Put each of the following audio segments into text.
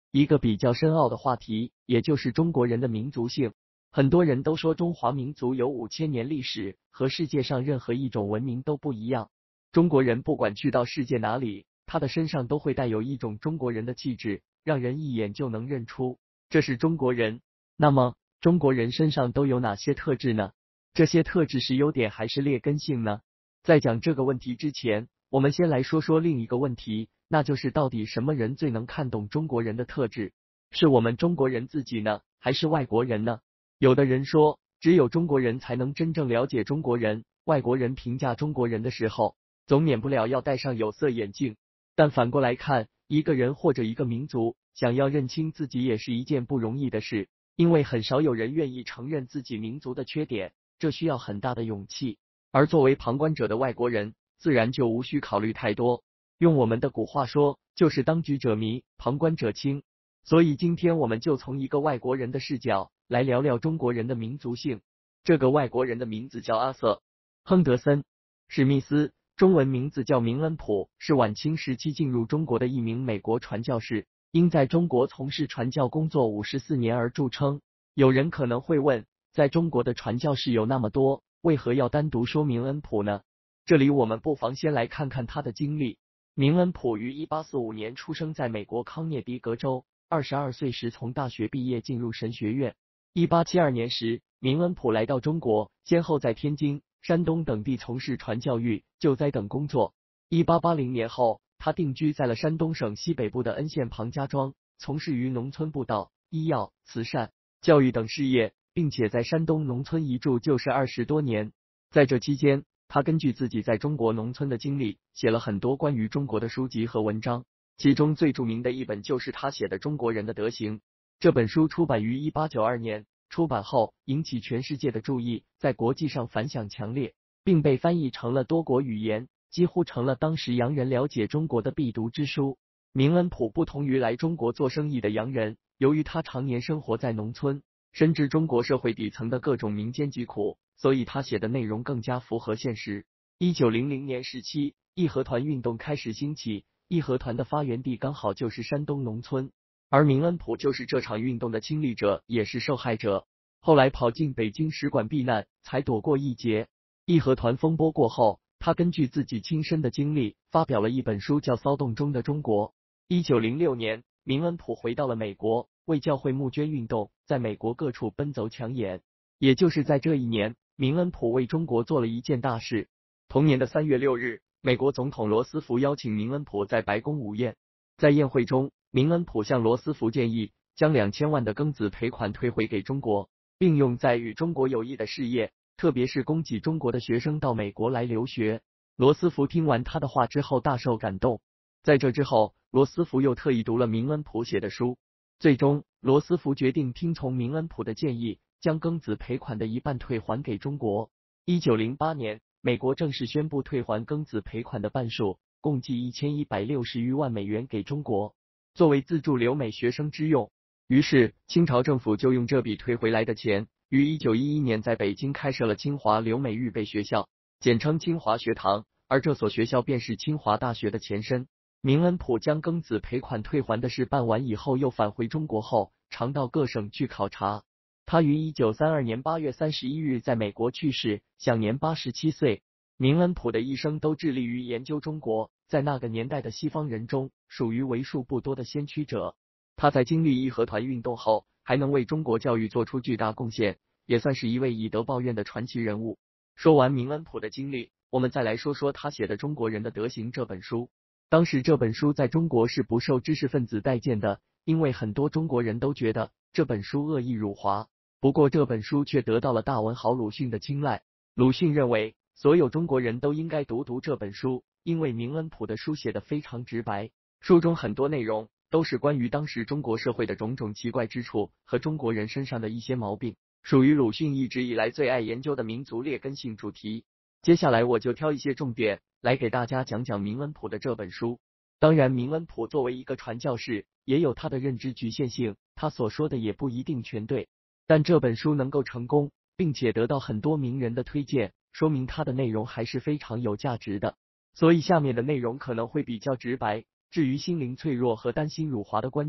一个比较深奥的话题，也就是中国人的民族性。很多人都说中华民族有5000年历史，和世界上任何一种文明都不一样。中国人不管去到世界哪里，他的身上都会带有一种中国人的气质，让人一眼就能认出这是中国人。那么，中国人身上都有哪些特质呢？这些特质是优点还是劣根性呢？在讲这个问题之前，我们先来说说另一个问题，那就是到底什么人最能看懂中国人的特质？是我们中国人自己呢，还是外国人呢？有的人说，只有中国人才能真正了解中国人，外国人评价中国人的时候，总免不了要戴上有色眼镜。但反过来看，一个人或者一个民族，想要认清自己也是一件不容易的事，因为很少有人愿意承认自己民族的缺点，这需要很大的勇气。而作为旁观者的外国人，自然就无需考虑太多。用我们的古话说，就是当局者迷，旁观者清。所以今天我们就从一个外国人的视角来聊聊中国人的民族性。这个外国人的名字叫阿瑟·亨德森·史密斯，中文名字叫明恩普，是晚清时期进入中国的一名美国传教士，因在中国从事传教工作54年而著称。有人可能会问，在中国的传教士有那么多，为何要单独说明恩普呢？这里我们不妨先来看看他的经历。明恩普于1845年出生在美国康涅狄格州，22岁时从大学毕业，进入神学院。1872年时，明恩普来到中国，先后在天津、山东等地从事传教育、救灾等工作。1880年后，他定居在了山东省西北部的恩县庞家庄，从事于农村布道、医药、慈善、教育等事业，并且在山东农村一住就是20多年。在这期间，他根据自己在中国农村的经历，写了很多关于中国的书籍和文章，其中最著名的一本就是他写的《中国人的德行》。这本书出版于1892年，出版后引起全世界的注意，在国际上反响强烈，并被翻译成了多国语言，几乎成了当时洋人了解中国的必读之书。明恩普不同于来中国做生意的洋人，由于他常年生活在农村，深知中国社会底层的各种民间疾苦，所以他写的内容更加符合现实。1900年时期，义和团运动开始兴起，义和团的发源地刚好就是山东农村，而明恩普就是这场运动的亲历者，也是受害者。后来跑进北京使馆避难，才躲过一劫。义和团风波过后，他根据自己亲身的经历，发表了一本书叫《骚动中的中国》。1906年，明恩普回到了美国，为教会募捐运动在美国各处奔走抢眼。也就是在这一年，明恩普为中国做了一件大事。同年的3月6日，美国总统罗斯福邀请明恩普在白宫午宴。在宴会中，明恩普向罗斯福建议将2000万的庚子赔款退回给中国，并用在与中国有益的事业，特别是供给中国的学生到美国来留学。罗斯福听完他的话之后大受感动。在这之后，罗斯福又特意读了明恩普写的书。最终，罗斯福决定听从明恩普的建议，将庚子赔款的一半退还给中国。1908年，美国正式宣布退还庚子赔款的半数，共计1160余万美元给中国，作为资助留美学生之用。于是，清朝政府就用这笔退回来的钱，于1911年在北京开设了清华留美预备学校，简称清华学堂，而这所学校便是清华大学的前身。明恩普将庚子赔款退还的事办完以后，又返回中国后，常到各省去考察。他于1932年8月31日在美国去世，享年87岁。明恩普的一生都致力于研究中国，在那个年代的西方人中，属于为数不多的先驱者。他在经历义和团运动后，还能为中国教育做出巨大贡献，也算是一位以德报怨的传奇人物。说完明恩普的经历，我们再来说说他写的《中国人的德行》这本书。当时这本书在中国是不受知识分子待见的，因为很多中国人都觉得这本书恶意辱华。不过这本书却得到了大文豪鲁迅的青睐。鲁迅认为，所有中国人都应该读这本书，因为明恩普的书写得非常直白，书中很多内容都是关于当时中国社会的种种奇怪之处和中国人身上的一些毛病，属于鲁迅一直以来最爱研究的民族劣根性主题。接下来我就挑一些重点来给大家讲讲明恩普的这本书。当然，明恩普作为一个传教士，也有他的认知局限性，他所说的也不一定全对。但这本书能够成功，并且得到很多名人的推荐，说明它的内容还是非常有价值的。所以下面的内容可能会比较直白，至于心灵脆弱和担心辱华的观众，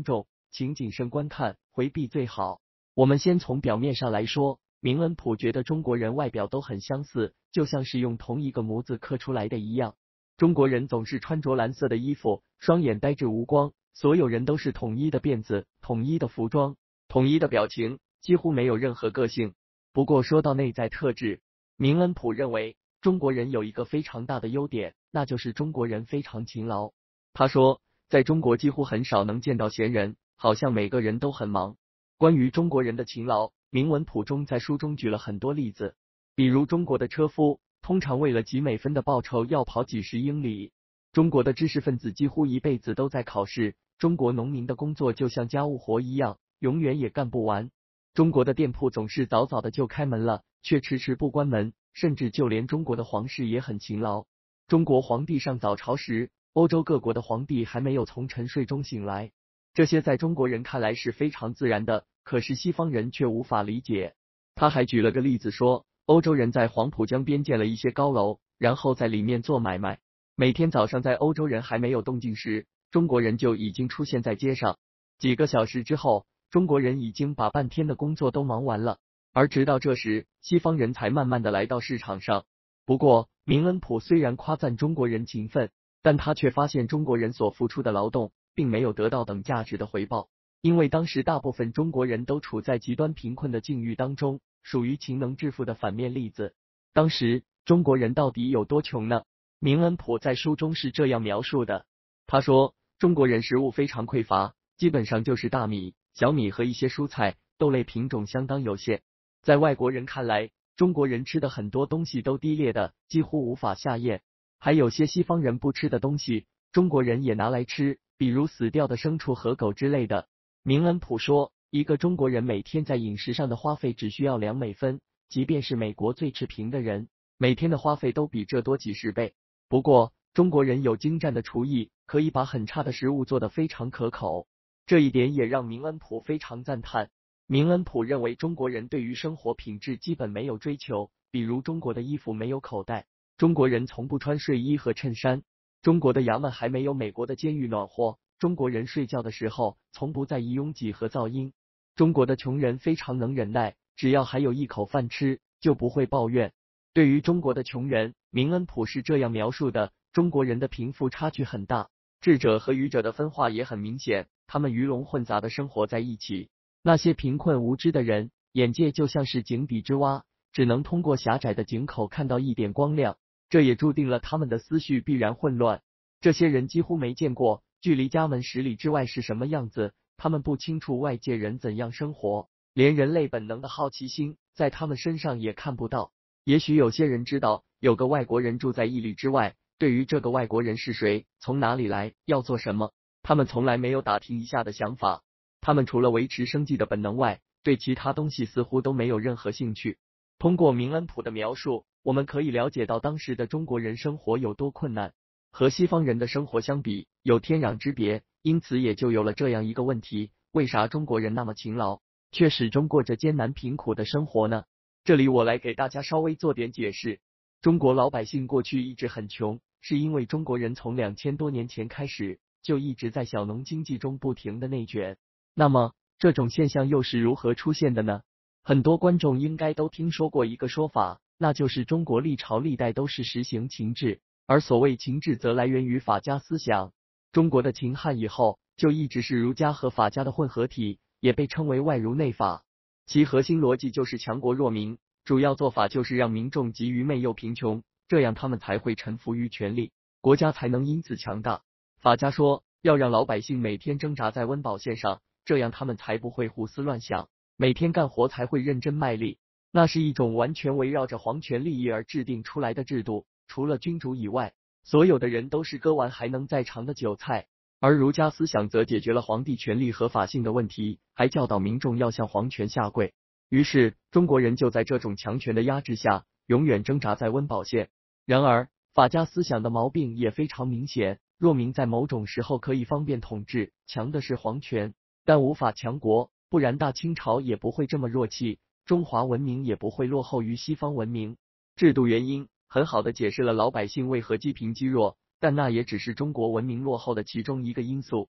请谨慎观看，回避最好。我们先从表面上来说，明恩普觉得中国人外表都很相似，就像是用同一个模子刻出来的一样。中国人总是穿着蓝色的衣服，双眼呆滞无光，所有人都是统一的辫子，统一的服装，统一的表情，几乎没有任何个性。不过说到内在特质，明恩普认为中国人有一个非常大的优点，那就是中国人非常勤劳。他说，在中国几乎很少能见到闲人，好像每个人都很忙。关于中国人的勤劳，明文普中在书中举了很多例子，比如中国的车夫通常为了几美分的报酬要跑几十英里，中国的知识分子几乎一辈子都在考试，中国农民的工作就像家务活一样，永远也干不完。中国的店铺总是早早的就开门了，却迟迟不关门，甚至就连中国的皇室也很勤劳。中国皇帝上早朝时，欧洲各国的皇帝还没有从沉睡中醒来。这些在中国人看来是非常自然的，可是西方人却无法理解。他还举了个例子说，欧洲人在黄浦江边建了一些高楼，然后在里面做买卖。每天早上在欧洲人还没有动静时，中国人就已经出现在街上。几个小时之后，中国人已经把半天的工作都忙完了，而直到这时，西方人才慢慢的来到市场上。不过，明恩普虽然夸赞中国人勤奋，但他却发现中国人所付出的劳动并没有得到等价值的回报，因为当时大部分中国人都处在极端贫困的境遇当中，属于勤能致富的反面例子。当时中国人到底有多穷呢？明恩普在书中是这样描述的，他说，中国人食物非常匮乏，基本上就是大米、小米和一些蔬菜，豆类品种相当有限。在外国人看来，中国人吃的很多东西都低劣的，几乎无法下咽，还有些西方人不吃的东西，中国人也拿来吃，比如死掉的牲畜和狗之类的。明恩普说，一个中国人每天在饮食上的花费只需要2美分，即便是美国最持平的人，每天的花费都比这多几十倍。不过，中国人有精湛的厨艺，可以把很差的食物做得非常可口，这一点也让明恩普非常赞叹。明恩普认为中国人对于生活品质基本没有追求，比如中国的衣服没有口袋，中国人从不穿睡衣和衬衫，中国的衙门还没有美国的监狱暖和，中国人睡觉的时候从不在意拥挤和噪音，中国的穷人非常能忍耐，只要还有一口饭吃，就不会抱怨。对于中国的穷人，明恩普是这样描述的，中国人的贫富差距很大，智者和愚者的分化也很明显，他们鱼龙混杂的生活在一起。那些贫困无知的人，眼界就像是井底之蛙，只能通过狭窄的井口看到一点光亮，这也注定了他们的思绪必然混乱。这些人几乎没见过距离家门10里之外是什么样子，他们不清楚外界人怎样生活，连人类本能的好奇心在他们身上也看不到。也许有些人知道有个外国人住在1里之外，对于这个外国人是谁，从哪里来，要做什么，他们从来没有打听一下的想法。他们除了维持生计的本能外，对其他东西似乎都没有任何兴趣。通过明恩普的描述，我们可以了解到当时的中国人生活有多困难，和西方人的生活相比有天壤之别，因此也就有了这样一个问题，为啥中国人那么勤劳，却始终过着艰难贫苦的生活呢？这里我来给大家稍微做点解释。中国老百姓过去一直很穷，是因为中国人从2000多年前开始就一直在小农经济中不停的内卷。那么这种现象又是如何出现的呢？很多观众应该都听说过一个说法，那就是中国历朝历代都是实行秦制，而所谓秦制则来源于法家思想。中国的秦汉以后就一直是儒家和法家的混合体，也被称为外儒内法。其核心逻辑就是强国弱民，主要做法就是让民众极愚昧又贫穷，这样他们才会臣服于权力，国家才能因此强大。法家说要让老百姓每天挣扎在温饱线上，这样他们才不会胡思乱想，每天干活才会认真卖力。那是一种完全围绕着皇权利益而制定出来的制度，除了君主以外，所有的人都是割完还能再尝的韭菜。而儒家思想则解决了皇帝权力合法性的问题，还教导民众要向皇权下跪。于是中国人就在这种强权的压制下，永远挣扎在温饱线。然而法家思想的毛病也非常明显，弱民在某种时候可以方便统治，强的是皇权，但无法强国，不然大清朝也不会这么弱气，中华文明也不会落后于西方文明。制度原因很好的解释了老百姓为何积贫积弱，但那也只是中国文明落后的其中一个因素。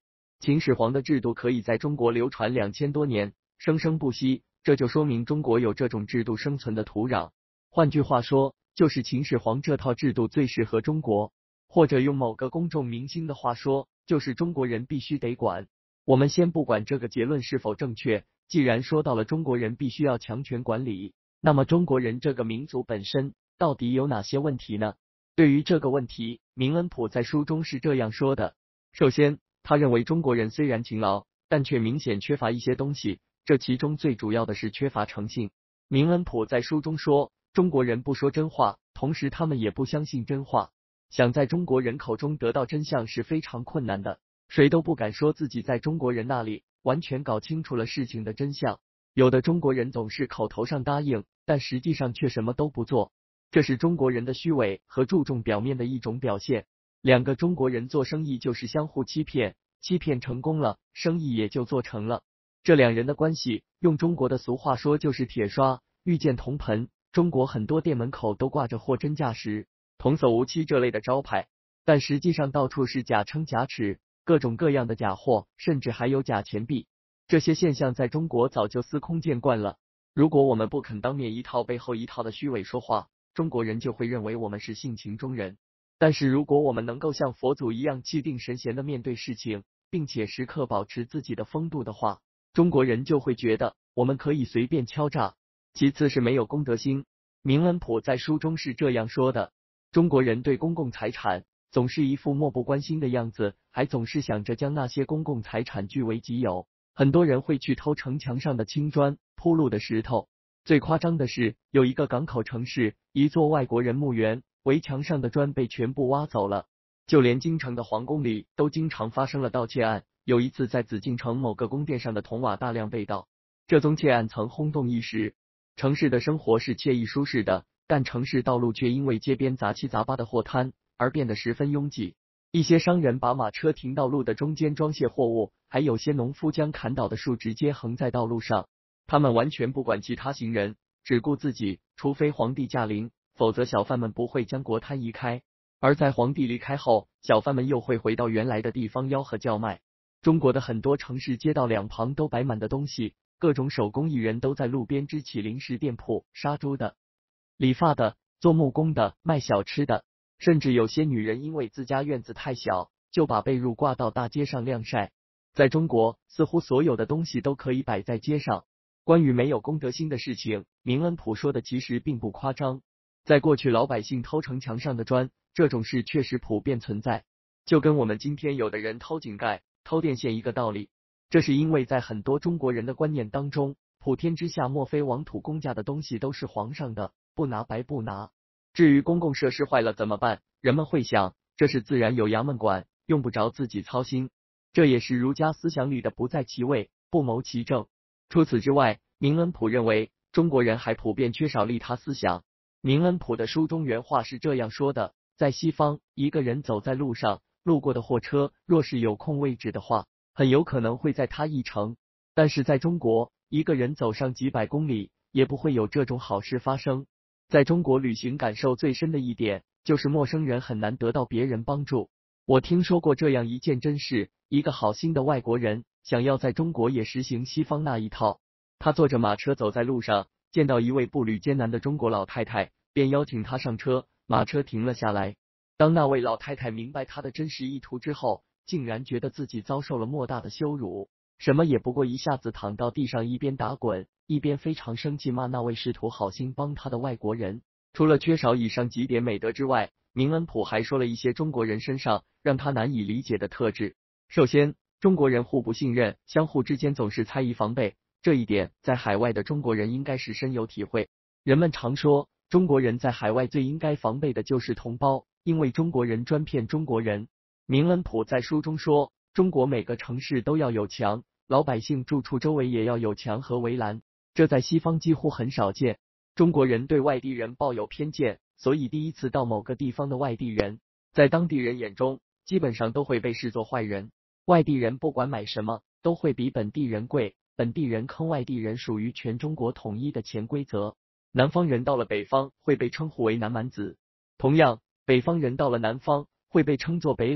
秦始皇的制度可以在中国流传2000多年，生生不息，这就说明中国有这种制度生存的土壤。换句话说，就是秦始皇这套制度最适合中国，或者用某个公众明星的话说，就是中国人必须得管。我们先不管这个结论是否正确，既然说到了中国人必须要强权管理，那么中国人这个民族本身到底有哪些问题呢？对于这个问题，明恩普在书中是这样说的。首先，他认为中国人虽然勤劳，但却明显缺乏一些东西，这其中最主要的是缺乏诚信。明恩普在书中说，中国人不说真话，同时他们也不相信真话。想在中国人口中得到真相是非常困难的，谁都不敢说自己在中国人那里完全搞清楚了事情的真相。有的中国人总是口头上答应，但实际上却什么都不做，这是中国人的虚伪和注重表面的一种表现。两个中国人做生意就是相互欺骗，欺骗成功了，生意也就做成了。这两人的关系，用中国的俗话说就是铁刷遇见铜盆。中国很多店门口都挂着货真价实、童叟无欺这类的招牌，但实际上到处是假称假尺，各种各样的假货，甚至还有假钱币。这些现象在中国早就司空见惯了。如果我们不肯当面一套背后一套的虚伪说话，中国人就会认为我们是性情中人。但是如果我们能够像佛祖一样气定神闲的面对事情，并且时刻保持自己的风度的话，中国人就会觉得我们可以随便敲诈。其次是没有公德心。明恩普在书中是这样说的，中国人对公共财产总是一副漠不关心的样子，还总是想着将那些公共财产据为己有。很多人会去偷城墙上的青砖、铺路的石头。最夸张的是，有一个港口城市，一座外国人墓园，围墙上的砖被全部挖走了。就连京城的皇宫里都经常发生了盗窃案。有一次在紫禁城某个宫殿上的铜瓦大量被盗，这宗窃案曾轰动一时。城市的生活是惬意舒适的，但城市道路却因为街边杂七杂八的货摊而变得十分拥挤。一些商人把马车停到路的中间装卸货物，还有些农夫将砍倒的树直接横在道路上。他们完全不管其他行人，只顾自己，除非皇帝驾临，否则小贩们不会将国摊移开。而在皇帝离开后，小贩们又会回到原来的地方吆喝叫卖。中国的很多城市街道两旁都摆满的东西，各种手工艺人都在路边支起零食店铺，杀猪的、理发的、做木工的、卖小吃的，甚至有些女人因为自家院子太小，就把被褥挂到大街上晾晒。在中国，似乎所有的东西都可以摆在街上。关于没有公德心的事情，明恩普说的其实并不夸张。在过去，老百姓偷城墙上的砖，这种事确实普遍存在，就跟我们今天有的人偷井盖、偷电线一个道理。这是因为在很多中国人的观念当中，普天之下莫非王土公家的东西都是皇上的，不拿白不拿。至于公共设施坏了怎么办，人们会想，这是自然有衙门管，用不着自己操心。这也是儒家思想里的不在其位，不谋其政。除此之外，明恩普认为中国人还普遍缺少利他思想。明恩普的书中原话是这样说的，在西方，一个人走在路上，路过的货车若是有空位置的话，很有可能会载他一程。但是在中国，一个人走上几百公里，也不会有这种好事发生。在中国旅行感受最深的一点，就是陌生人很难得到别人帮助。我听说过这样一件真事，一个好心的外国人想要在中国也实行西方那一套。他坐着马车走在路上，见到一位步履艰难的中国老太太，便邀请她上车，马车停了下来。当那位老太太明白他的真实意图之后，竟然觉得自己遭受了莫大的羞辱，什么也不过一下子躺到地上，一边打滚，一边非常生气骂那位试图好心帮他的外国人。除了缺少以上几点美德之外，明恩普还说了一些中国人身上让他难以理解的特质。首先，中国人互不信任，相互之间总是猜疑防备，这一点在海外的中国人应该是深有体会。人们常说，中国人在海外最应该防备的就是同胞，因为中国人专骗中国人。明恩普在书中说，中国每个城市都要有墙，老百姓住处周围也要有墙和围栏，这在西方几乎很少见。中国人对外地人抱有偏见，所以第一次到某个地方的外地人，在当地人眼中基本上都会被视作坏人。外地人不管买什么都会比本地人贵，本地人坑外地人属于全中国统一的潜规则。南方人到了北方会被称呼为南蛮子，同样北方人到了南方会被称作北佬，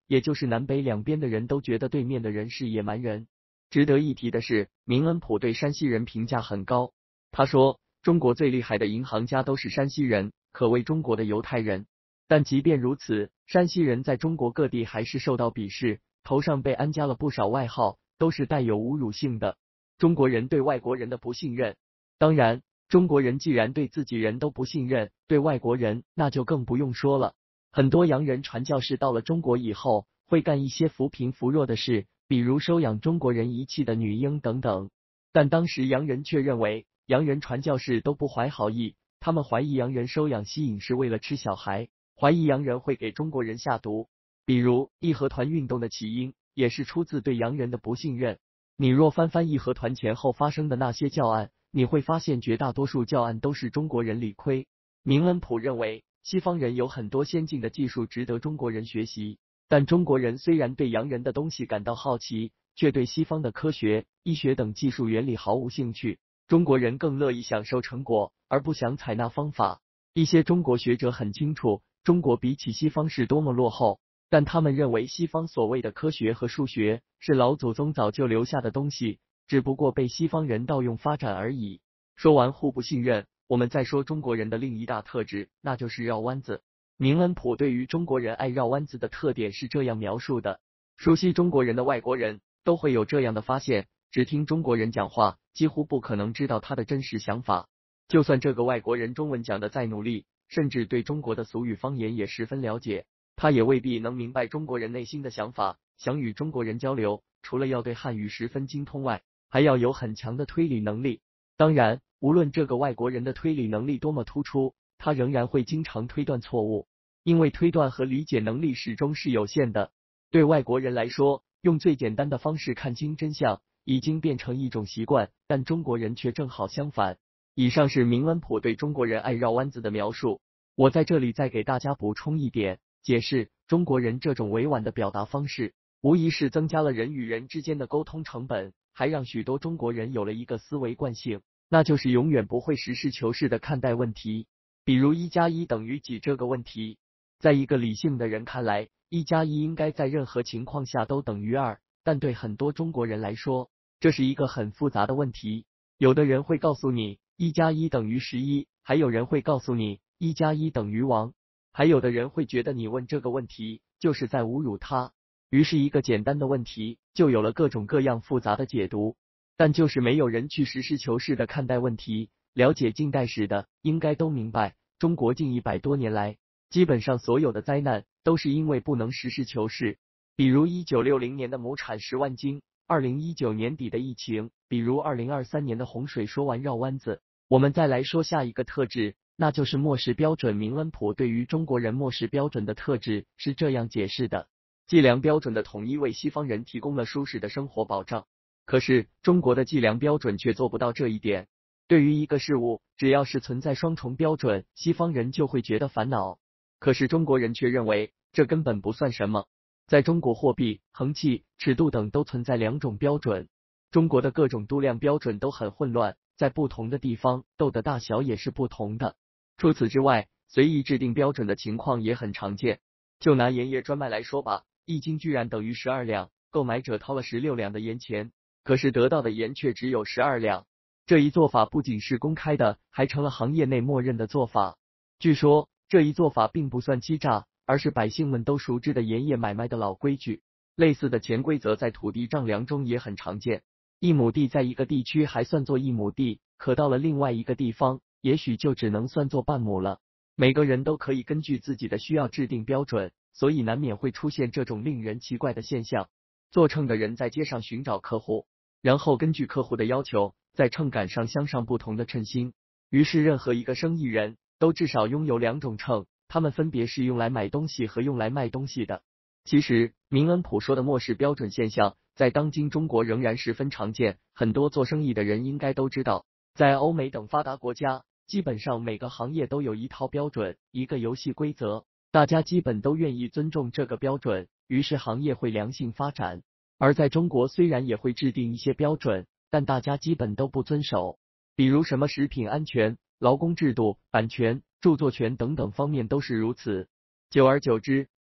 也就是南北两边的人都觉得对面的人是野蛮人。值得一提的是，明恩普对山西人评价很高。他说，中国最厉害的银行家都是山西人，可谓中国的犹太人。但即便如此，山西人在中国各地还是受到鄙视，头上被安加了不少外号，都是带有侮辱性的。中国人对外国人的不信任，当然，中国人既然对自己人都不信任，对外国人那就更不用说了。很多洋人传教士到了中国以后，会干一些扶贫扶弱的事，比如收养中国人遗弃的女婴等等。但当时洋人却认为，洋人传教士都不怀好意，他们怀疑洋人收养西引是为了吃小孩，怀疑洋人会给中国人下毒。比如义和团运动的起因，也是出自对洋人的不信任。你若翻翻义和团前后发生的那些教案，你会发现绝大多数教案都是中国人理亏。明恩普认为，西方人有很多先进的技术值得中国人学习，但中国人虽然对洋人的东西感到好奇，却对西方的科学、医学等技术原理毫无兴趣。中国人更乐意享受成果，而不想采纳方法。一些中国学者很清楚，中国比起西方是多么落后，但他们认为西方所谓的科学和数学是老祖宗早就留下的东西，只不过被西方人盗用发展而已。说完互不信任，我们再说中国人的另一大特质，那就是绕弯子。明恩普对于中国人爱绕弯子的特点是这样描述的：熟悉中国人的外国人都会有这样的发现，只听中国人讲话，几乎不可能知道他的真实想法。就算这个外国人中文讲的再努力，甚至对中国的俗语方言也十分了解，他也未必能明白中国人内心的想法。想与中国人交流，除了要对汉语十分精通外，还要有很强的推理能力。当然，无论这个外国人的推理能力多么突出，他仍然会经常推断错误，因为推断和理解能力始终是有限的。对外国人来说，用最简单的方式看清真相已经变成一种习惯，但中国人却正好相反。以上是明恩普对中国人爱绕弯子的描述，我在这里再给大家补充一点，解释中国人这种委婉的表达方式，无疑是增加了人与人之间的沟通成本，还让许多中国人有了一个思维惯性，那就是永远不会实事求是的看待问题。比如1+1等于几这个问题，在一个理性的人看来，1+1应该在任何情况下都等于2，但对很多中国人来说，这是一个很复杂的问题。有的人会告诉你1+1等于11，还有人会告诉你1+1等于王，还有的人会觉得你问这个问题就是在侮辱他。于是一个简单的问题就有了各种各样复杂的解读，但就是没有人去实事求是的看待问题。了解近代史的应该都明白，中国近100多年来，基本上所有的灾难都是因为不能实事求是。比如1960年的亩产10万斤，2019年底的疫情，比如2023年的洪水。说完绕弯子，我们再来说下一个特质，那就是漠视标准。明恩普对于中国人漠视标准的特质是这样解释的：计量标准的统一为西方人提供了舒适的生活保障，可是中国的计量标准却做不到这一点。对于一个事物，只要是存在双重标准，西方人就会觉得烦恼，可是中国人却认为这根本不算什么。在中国，货币、衡器、尺度等都存在2种标准，中国的各种度量标准都很混乱，在不同的地方豆的大小也是不同的。除此之外，随意制定标准的情况也很常见。就拿盐业专卖来说吧，1斤居然等于12两，购买者掏了16两的盐钱，可是得到的盐却只有12两。这一做法不仅是公开的，还成了行业内默认的做法。据说这一做法并不算欺诈，而是百姓们都熟知的盐业买卖的老规矩。类似的潜规则在土地丈量中也很常见。1亩地在一个地区还算作1亩地，可到了另外一个地方，也许就只能算作半亩了。每个人都可以根据自己的需要制定标准，所以难免会出现这种令人奇怪的现象。做秤的人在街上寻找客户，然后根据客户的要求，在秤杆上镶上不同的称芯。于是任何一个生意人都至少拥有2种秤，它们分别是用来买东西和用来卖东西的。其实明恩普说的漠视标准现象在当今中国仍然十分常见，很多做生意的人应该都知道，在欧美等发达国家，基本上每个行业都有一套标准，一个游戏规则，大家基本都愿意尊重这个标准，于是行业会良性发展。而在中国虽然也会制定一些标准，但大家基本都不遵守，比如什么食品安全、劳工制度、版权、著作权等等方面都是如此。久而久之，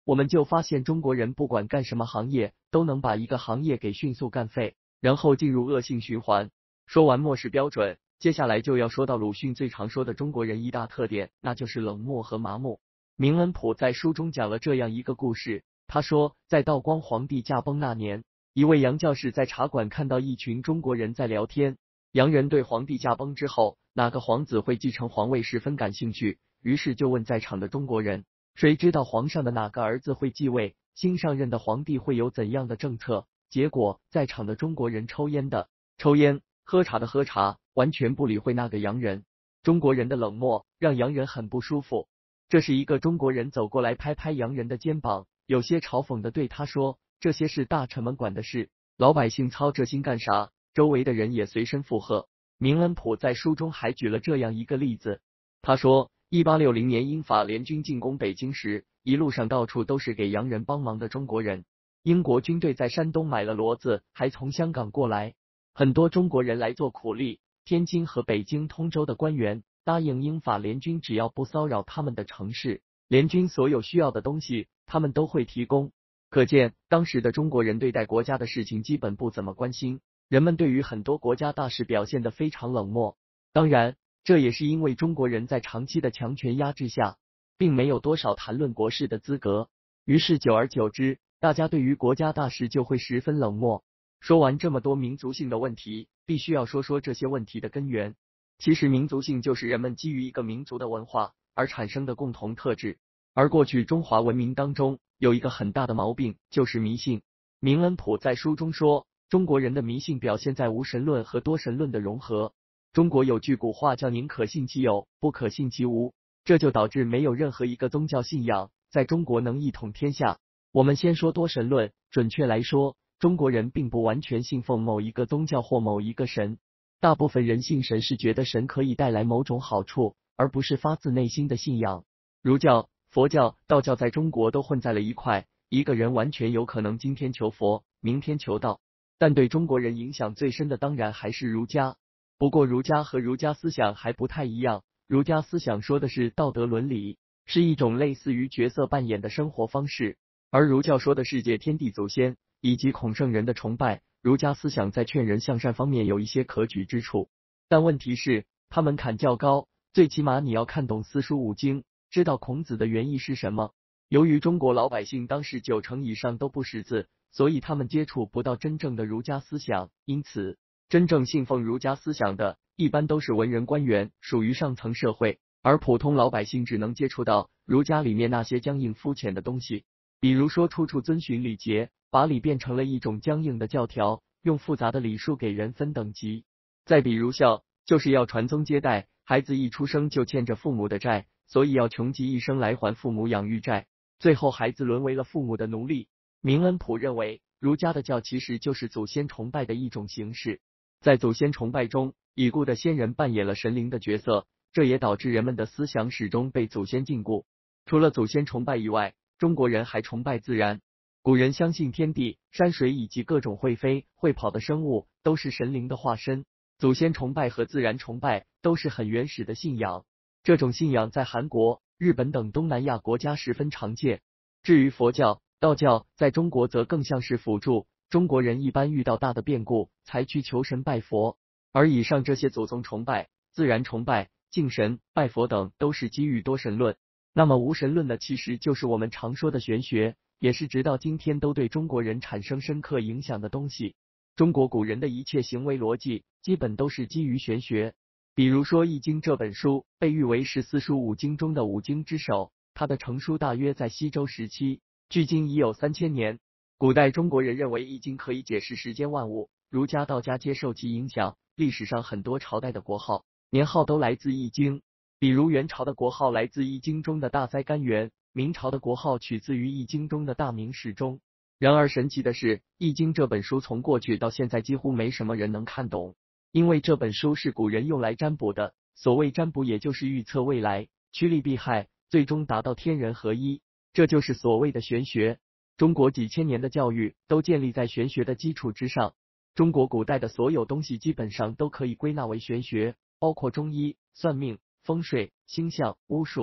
我们就发现中国人不管干什么行业，都能把一个行业给迅速干废，然后进入恶性循环。说完漠视标准，接下来就要说到鲁迅最常说的中国人一大特点，那就是冷漠和麻木。明恩溥在书中讲了这样一个故事，他说，在道光皇帝驾崩那年，一位洋教士在茶馆看到一群中国人在聊天。洋人对皇帝驾崩之后哪个皇子会继承皇位十分感兴趣，于是就问在场的中国人，谁知道皇上的哪个儿子会继位，新上任的皇帝会有怎样的政策？结果在场的中国人抽烟的抽烟，喝茶的喝茶，完全不理会那个洋人。中国人的冷漠让洋人很不舒服。这是一个中国人走过来拍拍洋人的肩膀，有些嘲讽的对他说，这些是大臣们管的事，老百姓操这心干啥？周围的人也随声附和。明恩溥在书中还举了这样一个例子，他说1860年英法联军进攻北京时，一路上到处都是给洋人帮忙的中国人。英国军队在山东买了骡子，还从香港过来，很多中国人来做苦力。天津和北京、通州的官员答应英法联军，只要不骚扰他们的城市，联军所有需要的东西他们都会提供。可见当时的中国人对待国家的事情基本不怎么关心，人们对于很多国家大事表现得非常冷漠。当然，这也是因为中国人在长期的强权压制下，并没有多少谈论国事的资格，于是久而久之，大家对于国家大事就会十分冷漠。说完这么多民族性的问题，必须要说说这些问题的根源。其实民族性就是人们基于一个民族的文化而产生的共同特质，而过去中华文明当中有一个很大的毛病，就是迷信。明恩溥在书中说，中国人的迷信表现在无神论和多神论的融合。中国有句古话叫宁可信其有，不可信其无，这就导致没有任何一个宗教信仰在中国能一统天下。我们先说多神论，准确来说，中国人并不完全信奉某一个宗教或某一个神，大部分人信神是觉得神可以带来某种好处，而不是发自内心的信仰。儒教、佛教、道教在中国都混在了一块，一个人完全有可能今天求佛，明天求道，但对中国人影响最深的当然还是儒家。不过儒家和儒家思想还不太一样，儒家思想说的是道德伦理，是一种类似于角色扮演的生活方式，而儒教说的世界天地祖先以及孔圣人的崇拜。儒家思想在劝人向善方面有一些可取之处，但问题是它门槛较高，最起码你要看懂四书五经，知道孔子的原意是什么。由于中国老百姓当时90%以上都不识字，所以他们接触不到真正的儒家思想，因此真正信奉儒家思想的一般都是文人官员，属于上层社会，而普通老百姓只能接触到儒家里面那些僵硬肤浅的东西，比如说处处遵循礼节，把礼变成了一种僵硬的教条，用复杂的礼数给人分等级。再比如孝，就是要传宗接代，孩子一出生就欠着父母的债，所以要穷极一生来还父母养育债，最后孩子沦为了父母的奴隶。明恩溥认为，儒家的教其实就是祖先崇拜的一种形式，在祖先崇拜中，已故的先人扮演了神灵的角色，这也导致人们的思想始终被祖先禁锢。除了祖先崇拜以外，中国人还崇拜自然。古人相信天地、山水以及各种会飞、会跑的生物都是神灵的化身。祖先崇拜和自然崇拜都是很原始的信仰，这种信仰在韩国、日本等东南亚国家十分常见。至于佛教、道教，在中国则更像是辅助，中国人一般遇到大的变故才去求神拜佛，而以上这些祖宗崇拜、自然崇拜、敬神、拜佛等都是基于多神论。那么无神论呢，其实就是我们常说的玄学，也是直到今天都对中国人产生深刻影响的东西。中国古人的一切行为逻辑基本都是基于玄学，比如说《易经》这本书被誉为是四书五经中的五经之首，它的成书大约在西周时期，距今已有3000年。古代中国人认为《易经》可以解释世间万物，儒家道家皆受其影响，历史上很多朝代的国号、年号都来自《易经》。比如元朝的国号来自《易经》中的大灾干元，明朝的国号取自于《易经》中的大明世宗。然而神奇的是，《易经》这本书从过去到现在几乎没什么人能看懂，因为这本书是古人用来占卜的。所谓占卜，也就是预测未来，趋利避害，最终达到天人合一，这就是所谓的玄学。中国几千年的教育都建立在玄学的基础之上，中国古代的所有东西基本上都可以归纳为玄学，包括中医、算命、风水、星象、巫术、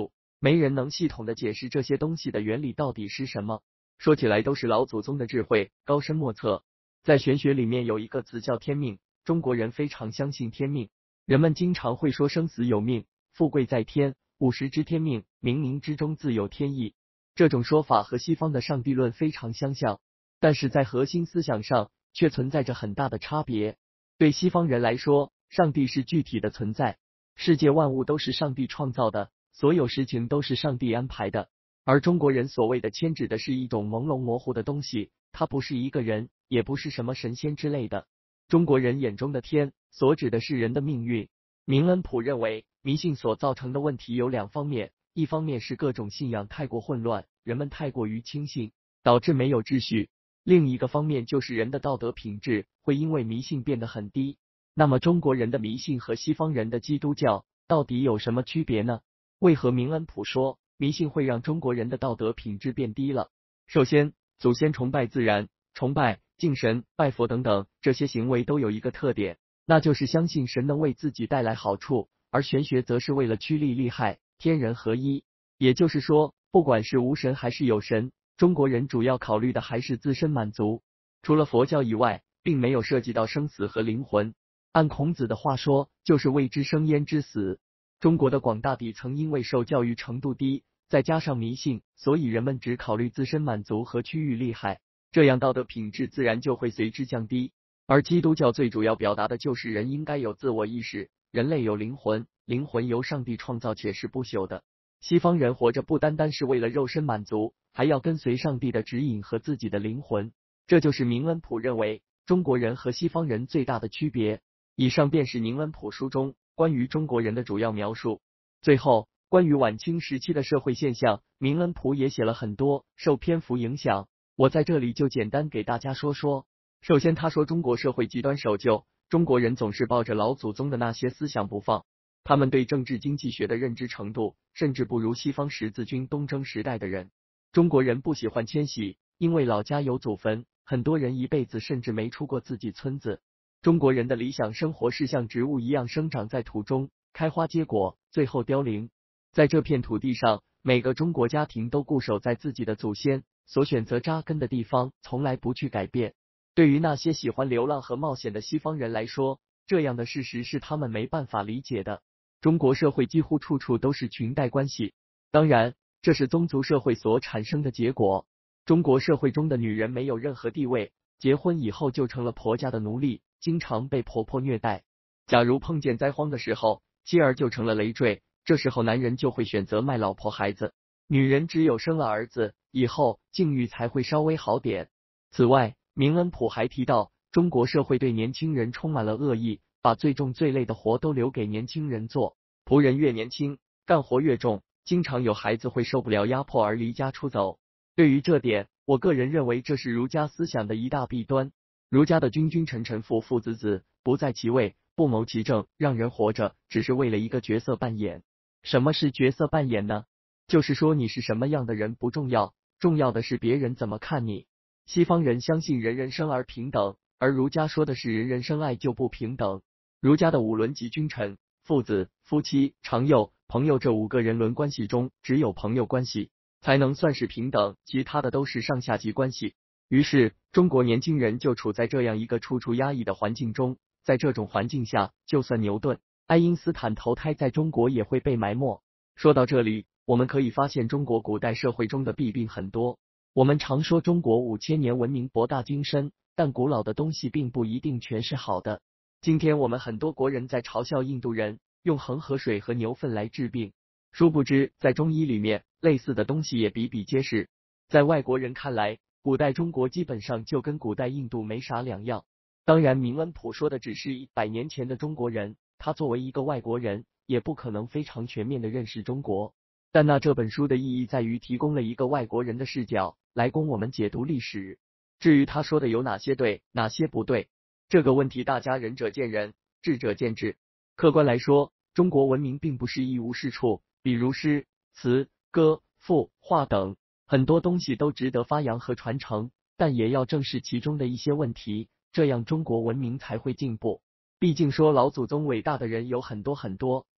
没人能系统的解释这些东西的原理到底是什么。说起来都是老祖宗的智慧，高深莫测。在玄学里面有一个词叫天命，中国人非常相信天命，人们经常会说生死有命，富贵在天，50知天命，冥冥之中自有天意。这种说法和西方的上帝论非常相像，但是在核心思想上却存在着很大的差别。对西方人来说，上帝是具体的存在，世界万物都是上帝创造的，所有事情都是上帝安排的。而中国人所谓的天指的是一种朦胧模糊的东西，它不是一个人，也不是什么神仙之类的。中国人眼中的天所指的是人的命运。明恩普认为，迷信所造成的问题有两方面，一方面是各种信仰太过混乱，人们太过于轻信，导致没有秩序；另一个方面就是人的道德品质会因为迷信变得很低。那么中国人的迷信和西方人的基督教到底有什么区别呢？为何明恩普说迷信会让中国人的道德品质变低了？首先，祖先崇拜自然、崇拜、敬神、拜佛等等，这些行为都有一个特点，那就是相信神能为自己带来好处，而玄学则是为了趋利避害，天人合一。也就是说，不管是无神还是有神，中国人主要考虑的还是自身满足。除了佛教以外，并没有涉及到生死和灵魂。按孔子的话说，就是未知生焉知死。中国的广大底层因为受教育程度低，再加上迷信，所以人们只考虑自身满足和趋利避害，这样道德品质自然就会随之降低。而基督教最主要表达的就是人应该有自我意识，人类有灵魂，灵魂由上帝创造且是不朽的。西方人活着不单单是为了肉身满足，还要跟随上帝的指引和自己的灵魂。这就是明恩普认为中国人和西方人最大的区别。以上便是明恩普书中关于中国人的主要描述。最后，关于晚清时期的社会现象，明恩普也写了很多，受篇幅影响，我在这里就简单给大家说说。首先他说中国社会极端守旧，中国人总是抱着老祖宗的那些思想不放，他们对政治经济学的认知程度甚至不如西方十字军东征时代的人。中国人不喜欢迁徙，因为老家有祖坟，很多人一辈子甚至没出过自己村子。中国人的理想生活是像植物一样生长在土中，开花结果，最后凋零。在这片土地上，每个中国家庭都固守在自己的祖先所选择扎根的地方，从来不去改变。对于那些喜欢流浪和冒险的西方人来说，这样的事实是他们没办法理解的。中国社会几乎处处都是裙带关系，当然，这是宗族社会所产生的结果。中国社会中的女人没有任何地位，结婚以后就成了婆家的奴隶，经常被婆婆虐待。假如碰见灾荒的时候，妻儿就成了累赘，这时候男人就会选择卖老婆孩子，女人只有生了儿子以后，境遇才会稍微好点。此外，明恩普还提到，中国社会对年轻人充满了恶意，把最重最累的活都留给年轻人做，仆人越年轻，干活越重，经常有孩子会受不了压迫而离家出走。对于这点，我个人认为这是儒家思想的一大弊端。儒家的君君臣臣父父子子不在其位，不谋其政，让人活着只是为了一个角色扮演。什么是角色扮演呢？就是说你是什么样的人不重要，重要的是别人怎么看你。西方人相信人人生而平等，而儒家说的是人人生来就不平等。儒家的五伦即君臣、父子、夫妻、长幼、朋友这5个人伦关系中，只有朋友关系才能算是平等，其他的都是上下级关系。于是，中国年轻人就处在这样一个处处压抑的环境中，在这种环境下，就算牛顿、爱因斯坦投胎在中国也会被埋没。说到这里，我们可以发现中国古代社会中的弊病很多。我们常说中国5000年文明博大精深，但古老的东西并不一定全是好的。今天我们很多国人在嘲笑印度人用恒河水和牛粪来治病，殊不知在中医里面，类似的东西也比比皆是。在外国人看来，古代中国基本上就跟古代印度没啥两样。当然，明恩普说的只是100年前的中国人，他作为一个外国人，也不可能非常全面的认识中国。但那这本书的意义在于提供了一个外国人的视角，来供我们解读历史。至于他说的有哪些对，哪些不对，这个问题大家仁者见仁，智者见智。客观来说，中国文明并不是一无是处，比如诗、词、歌、赋、画等。很多东西都值得发扬和传承，但也要正视其中的一些问题，这样中国文明才会进步。毕竟说老祖宗伟大的人有很多很多，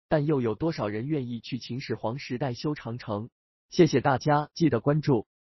但又有多少人愿意去秦始皇时代修长城？谢谢大家，记得关注。